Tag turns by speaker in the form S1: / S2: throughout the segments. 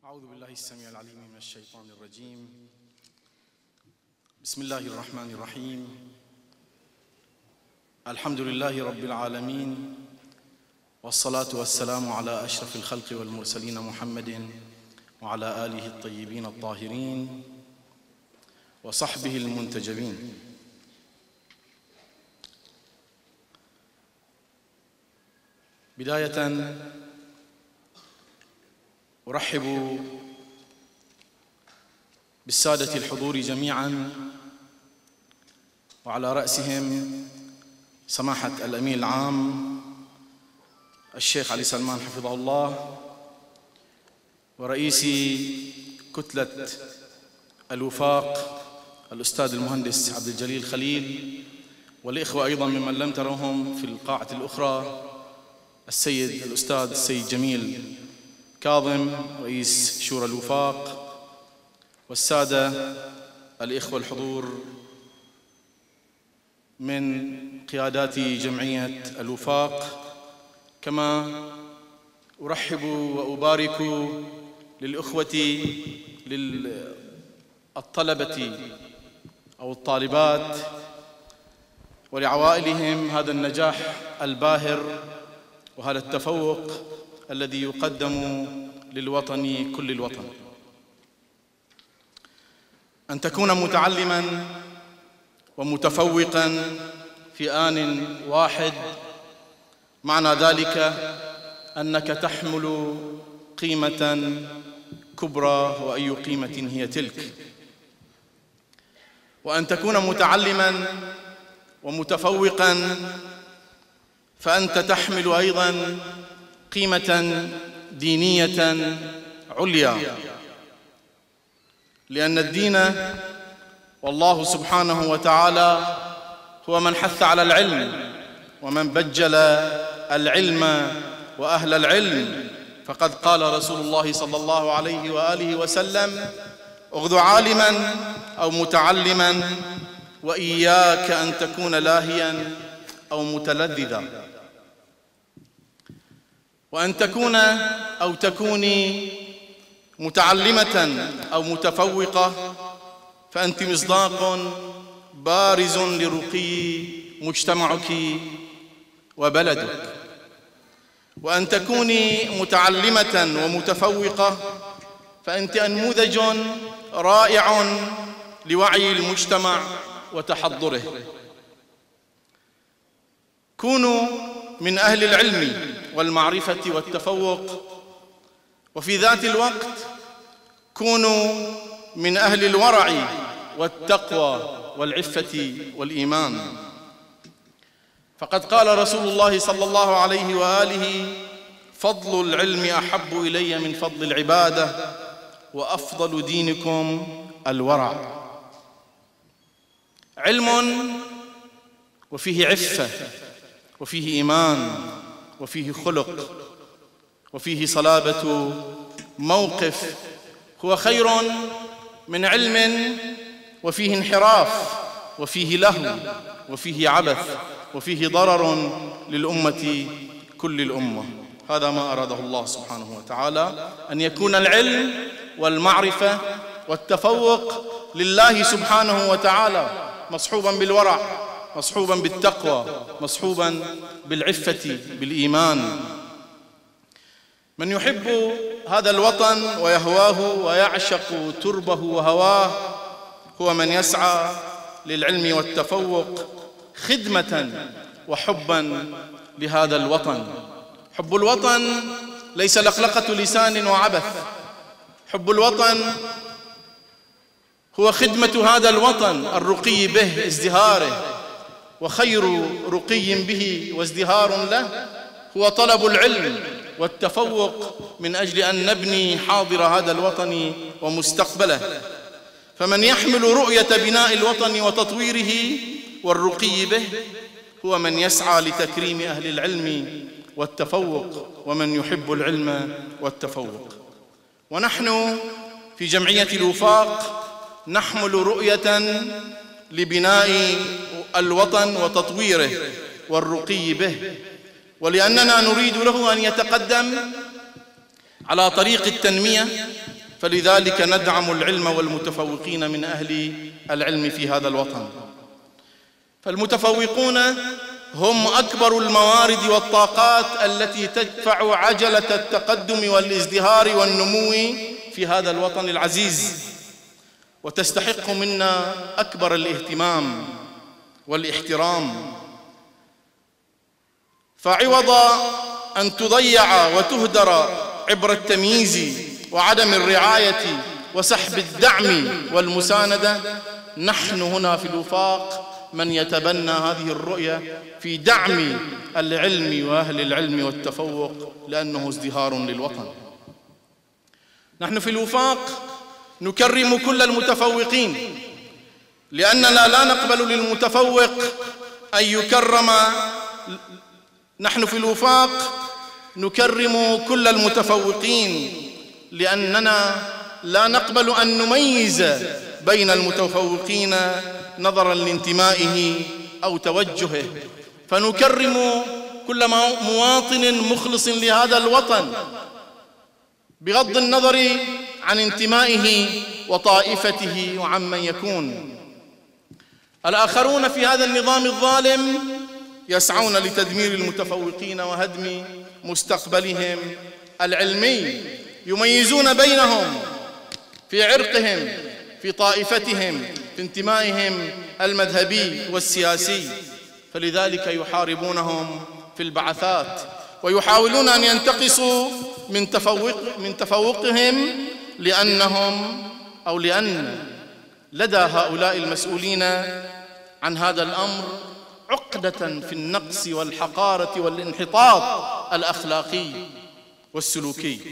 S1: أعوذ بالله السميع العليم من الشيطان الرجيم. بسم الله الرحمن الرحيم. الحمد لله رب العالمين، والصلاة والسلام على أشرف الخلق والمرسلين محمد وعلى آله الطيبين الطاهرين وصحبه المنتجبين. بداية أرحب بالسادة الحضور جميعا، وعلى رأسهم سماحة الأمين العام الشيخ علي سلمان حفظه الله، ورئيس كتلة الوفاق الأستاذ المهندس عبد الجليل خليل، والإخوة أيضا ممن لم تروهم في القاعة الأخرى السيد الأستاذ السيد جميل كاظم رئيس شورى الوفاق، والسادة الإخوة الحضور من قيادات جمعية الوفاق. كما أرحب وأبارك للإخوة للطلبة أو الطالبات ولعوائلهم هذا النجاح الباهر وهذا التفوق الذي يقدم للوطن كل الوطن. أن تكون متعلماً ومتفوقاً في آن واحد، معنى ذلك أنك تحمل قيمة كبرى، وأي قيمة هي تلك. وأن تكون متعلماً ومتفوقاً فأنت تحمل أيضاً قيمة دينية عليا، لأن الدين والله سبحانه وتعالى هو من حث على العلم ومن بجل العلم وأهل العلم. فقد قال رسول الله صلى الله عليه وآله وسلم: اغذ عالما أو متعلما، وإياك أن تكون لاهيا أو متلذذا. وأن تكون أو تكوني متعلمة أو متفوقة فأنت مصداق بارز لرقي مجتمعك وبلدك. وأن تكوني متعلمة ومتفوقة فأنت أنموذج رائع لوعي المجتمع وتحضره. كونوا من أهل العلم والمعرفة والتفوق، وفي ذات الوقت كونوا من أهل الورع والتقوى والعفة والإيمان. فقد قال رسول الله صلى الله عليه وآله: فضل العلم أحب إلي من فضل العبادة، وأفضل دينكم الورع. علم وفيه عفة وفيه إيمان وفيه خلق وفيه صلابة موقف هو خير من علم وفيه انحراف وفيه لهو وفيه عبث وفيه ضرر للأمة كل الأمة. هذا ما أراده الله سبحانه وتعالى، أن يكون العلم والمعرفة والتفوق لله سبحانه وتعالى، مصحوبا بالورع، مصحوبا بالتقوى، مصحوبا بالعفة بالإيمان. من يحب هذا الوطن ويهواه ويعشق تربه وهواه هو من يسعى للعلم والتفوق خدمة وحبا لهذا الوطن. حب الوطن ليس لقلقة لسان وعبث، حب الوطن هو خدمة هذا الوطن، الرقي به ازدهاره، وخير رقي به وازدهار له هو طلب العلم والتفوق من أجل أن نبني حاضر هذا الوطن ومستقبله. فمن يحمل رؤية بناء الوطن وتطويره والرقي به هو من يسعى لتكريم أهل العلم والتفوق، ومن يحب العلم والتفوق. ونحن في جمعية الوفاق نحمل رؤية لبناء الوطن وتطويره والرقي به، ولأننا نريد له أن يتقدم على طريق التنمية فلذلك ندعم العلم والمتفوقين من أهل العلم في هذا الوطن. فالمتفوقون هم أكبر الموارد والطاقات التي تدفع عجلة التقدم والازدهار والنمو في هذا الوطن العزيز، وتستحق منا أكبر الاهتمام والاحترام. فعوض أن تضيع وتهدر عبر التمييز وعدم الرعاية وسحب الدعم والمساندة، نحن هنا في الوفاق من يتبنى هذه الرؤية في دعم العلم وأهل العلم والتفوق، لأنه ازدهار للوطن. نحن في الوفاق نكرم كل المتفوقين، لأننا لا نقبل للمتفوق أن يكرم. نحن في الوفاق نكرم كل المتفوقين، لأننا لا نقبل أن نميز بين المتفوقين نظراً لانتمائه أو توجهه، فنكرم كل مواطن مخلص لهذا الوطن بغض النظر عن انتمائه وطائفته وعمن يكون. الآخرون في هذا النظام الظالم يسعون لتدمير المتفوقين وهدم مستقبلهم العلمي، يميزون بينهم في عرقهم، في طائفتهم، في انتمائهم المذهبي والسياسي، فلذلك يحاربونهم في البعثات ويحاولون أن ينتقصوا من تفوقهم، لأن لدى هؤلاء المسؤولين عن هذا الأمر عقدة في النقص والحقارة والانحطاط الأخلاقي والسلوكي.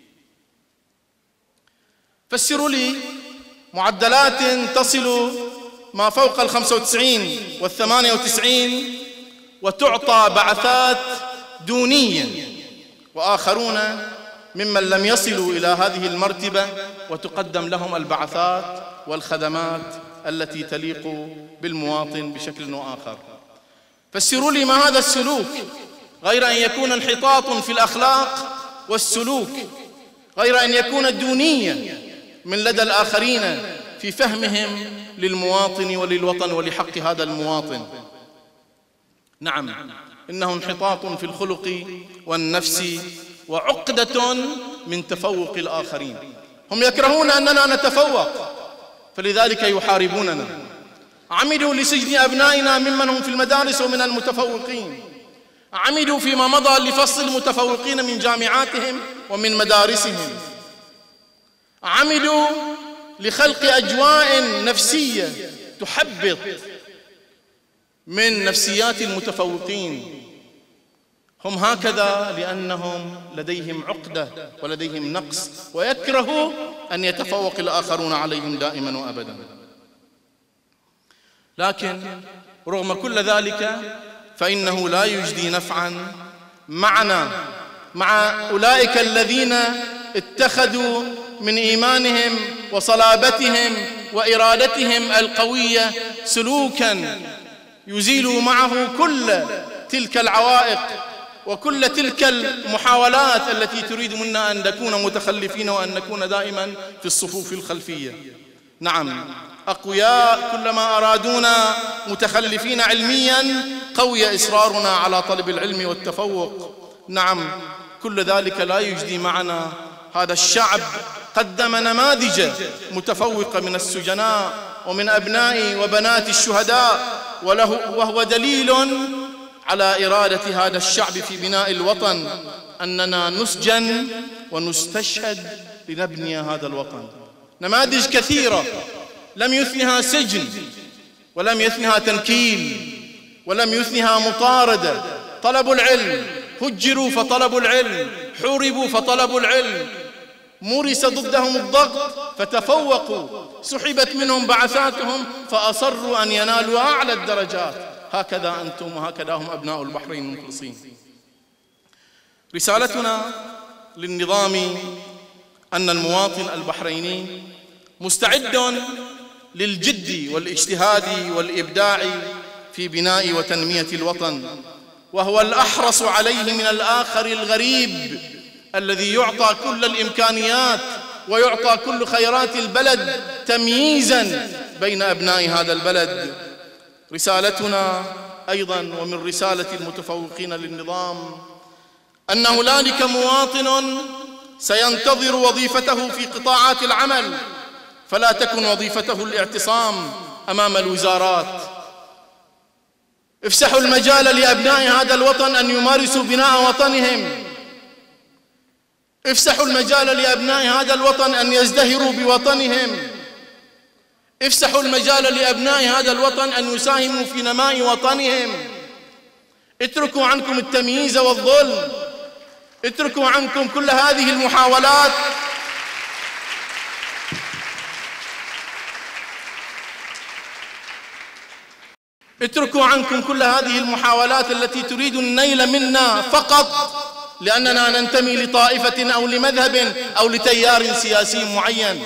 S1: فسروا لي معدلات تصل ما فوق 95 و98 وتعطى بعثات دونية، وآخرون ممن لم يصلوا إلى هذه المرتبة وتقدم لهم البعثات والخدمات التي تليق بالمواطن بشكل وآخر. فسروا لي ما هذا السلوك، غير أن يكون انحطاط في الأخلاق والسلوك، غير أن يكون دونية من لدى الآخرين في فهمهم للمواطن وللوطن ولحق هذا المواطن. نعم، إنه انحطاط في الخلق والنفس وعقدة من تفوق الآخرين. هم يكرهون أننا نتفوق، فلذلك يحاربوننا. عمدوا لسجن أبنائنا ممن هم في المدارس ومن المتفوقين، عمدوا فيما مضى لفصل المتفوقين من جامعاتهم ومن مدارسهم، عمدوا لخلق أجواء نفسية تحبط من نفسيات المتفوقين. هم هكذا لأنهم لديهم عقدة ولديهم نقص، ويكرهوا أن يتفوق الآخرون عليهم دائما وأبدا. لكن رغم كل ذلك فإنه لا يجدي نفعا مع أولئك الذين اتخذوا من إيمانهم وصلابتهم وإرادتهم القوية سلوكا يزيل معه كل تلك العوائق وكل تلك المحاولات التي تريد منا أن نكون متخلفين وأن نكون دائما في الصفوف الخلفية. نعم، أقوياء كلما أرادونا متخلفين علميا قوي إصرارنا على طلب العلم والتفوق. نعم، كل ذلك لا يجدي معنا. هذا الشعب قدم نماذج متفوقة من السجناء ومن أبناء وبنات الشهداء، وهو دليل على إرادة هذا الشعب في بناء الوطن، أننا نسجن ونستشهد لنبني هذا الوطن. نماذج كثيرة لم يثنها سجن، ولم يثنها تنكيل، ولم يثنها مطاردة. طلبوا العلم، هجروا فطلبوا العلم، حوربوا فطلبوا العلم، مورس ضدهم الضغط فتفوقوا، سحبت منهم بعثاتهم فأصروا أن ينالوا أعلى الدرجات. هكذا أنتم وهكذا هم أبناء البحرين المخلصين. رسالتنا للنظام أن المواطن البحريني مستعد للجد والاجتهاد والإبداع في بناء وتنمية الوطن، وهو الأحرص عليه من الآخر الغريب الذي يعطى كل الإمكانيات ويعطى كل خيرات البلد تمييزا بين أبناء هذا البلد. رسالتنا أيضا ومن رسالة المتفوقين للنظام أن هنالك مواطن سينتظر وظيفته في قطاعات العمل، فلا تكن وظيفته الاعتصام أمام الوزارات. افسحوا المجال لأبناء هذا الوطن أن يمارسوا بناء وطنهم. افسحوا المجال لأبناء هذا الوطن أن يزدهروا بوطنهم. افسحوا المجال لأبناء هذا الوطن أن يساهموا في نماء وطنهم. اتركوا عنكم التمييز والظلم، اتركوا عنكم كل هذه المحاولات اتركوا عنكم كل هذه المحاولات التي تريد النيل منا فقط لأننا ننتمي لطائفة أو لمذهب أو لتيار سياسي معين.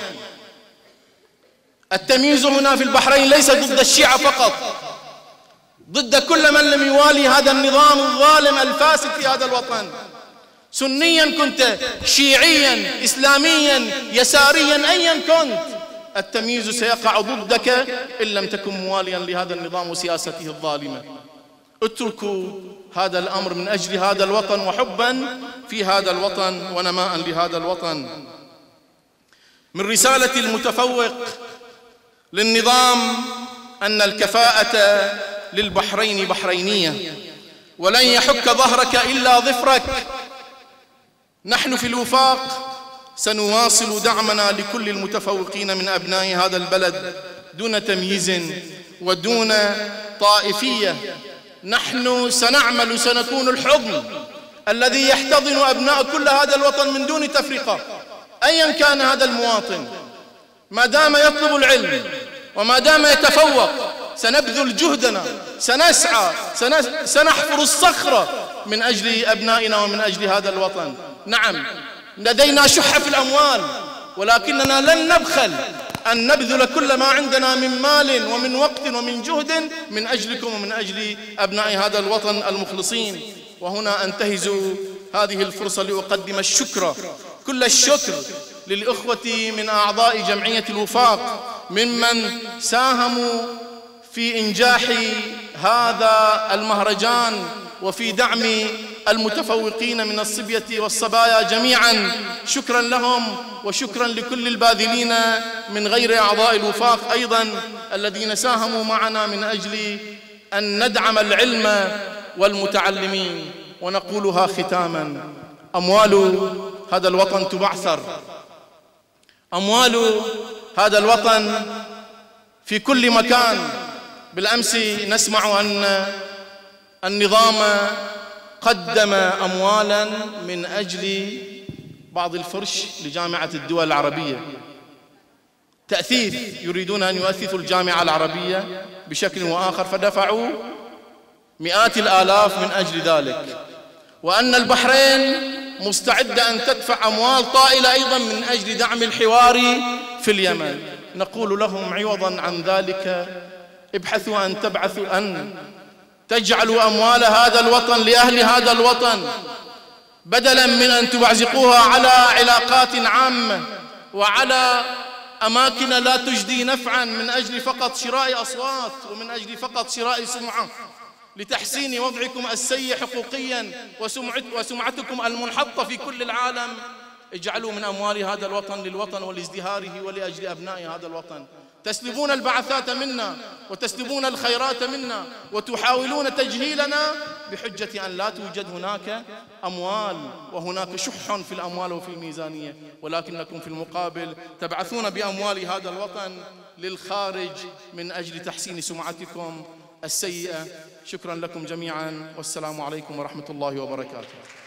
S1: التمييز هنا في البحرين ليس ضد الشيعة فقط، ضد كل من لم يوالي هذا النظام الظالم الفاسد في هذا الوطن، سنيا كنت، شيعيا، إسلاميا، يساريا، أيا كنت، التمييز سيقع ضدك إن لم تكن مواليا لهذا النظام وسياسته الظالمة. اتركوا هذا الأمر من أجل هذا الوطن وحبا في هذا الوطن ونماء لهذا الوطن. من رسالة المتفوق للنظام أن الكفاءة للبحرين بحرينية ولن يحك ظهرك إلا ظفرك. نحن في الوفاق سنواصل دعمنا لكل المتفوقين من أبناء هذا البلد دون تمييز ودون طائفية. نحن سنعمل، سنكون الحضن الذي يحتضن أبناء كل هذا الوطن من دون تفرقة أيا كان هذا المواطن. ما دام يطلب العلم وما دام يتفوق سنبذل جهدنا، سنسعى، سنحفر الصخرة من أجل أبنائنا ومن أجل هذا الوطن. نعم لدينا شح في الأموال، ولكننا لن نبخل أن نبذل كل ما عندنا من مال ومن وقت ومن جهد من أجلكم ومن أجل أبناء هذا الوطن المخلصين. وهنا أنتهز هذه الفرصة لأقدم الشكر، كل الشكر للإخوة من أعضاء جمعية الوفاق ممن ساهموا في إنجاح هذا المهرجان وفي دعم المتفوقين من الصبية والصبايا جميعا. شكرا لهم وشكرا لكل الباذلين من غير أعضاء الوفاق أيضا الذين ساهموا معنا من أجل أن ندعم العلم والمتعلمين. ونقولها ختاما: أموال هذا الوطن تبعثر، أموال هذا الوطن في كل مكان. بالأمس نسمع أن النظام قدم أموالا من أجل بعض الفرش لجامعة الدول العربية، تأثيث، يريدون أن يؤثثوا الجامعة العربية بشكل وآخر، فدفعوا مئات الآلاف من أجل ذلك. وأن البحرين مستعدة أن تدفع أموال طائلة أيضا من أجل دعم الحوار في اليمن. نقول لهم عوضا عن ذلك ابحثوا أن تجعلوا أموال هذا الوطن لأهل هذا الوطن، بدلا من أن تبعزقوها على علاقات عامة وعلى أماكن لا تجدي نفعا من أجل فقط شراء أصوات ومن أجل فقط شراء سمعة لتحسين وضعكم السيء حقوقيا وسمعتكم المنحطة في كل العالم. اجعلوا من أموال هذا الوطن للوطن ولازدهاره ولأجل أبناء هذا الوطن. تسلبون البعثات منا وتسلبون الخيرات منا وتحاولون تجهيلنا بحجة أن لا توجد هناك أموال وهناك شح في الأموال وفي الميزانية، ولكنكم في المقابل تبعثون بأموال هذا الوطن للخارج من أجل تحسين سمعتكم السيئة. شكرا لكم جميعا والسلام عليكم ورحمة الله وبركاته.